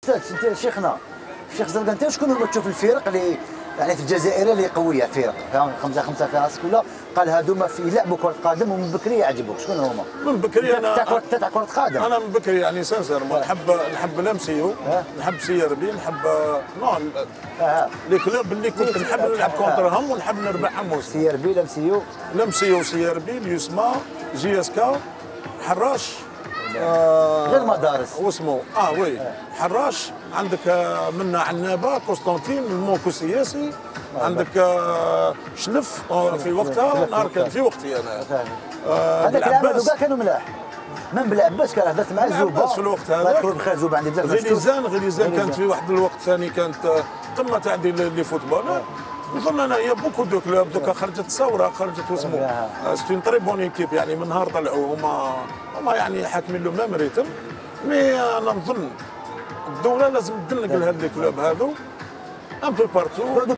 انت شيخنا الشيخ زرقاء، انت شكون هما تشوف الفرق اللي يعني في الجزائر اللي قويه فرق فاهم، خمسه في راسك ولا قال هادوما في يلعبوا كره قدم ومن بكري يعجبوك، شكون هما؟ من بكري انا تاع كره قدم. انا من بكري يعني سانسير نحب لامسيو، نحب سيربي، نحب نون لي كلوب اللي كنت نحب نلعب كونترهم ونحب نربحهم. سيربي لامسيو سيربي اليوسما جي اس كا حراش غير مدارس واسمه وي حراش. عندك منا عنابه قسطنطين المونكو السياسي، عندك شلف في وقتها نهار كان في وقتي انا هذاك العباد كاع كانوا ملاح. من بلعباس كان هدرت مع زوبا في الوقت هذاك بخير زوبا عندي بزاف غليزان كانت في واحد الوقت ثاني كانت قمه تاع لي فوتبول. نظن انا يا بوكو دو كلوب دوكا خرجت الثوره خرجت واسمو سيت اون تري بون ايكيب يعني من نهار طلعوا هما يعني حاكمين له ميم ريتم. مي انا نظن الدوله لازم تدلق لهاد لي كلوب هذو ان بو بارتو.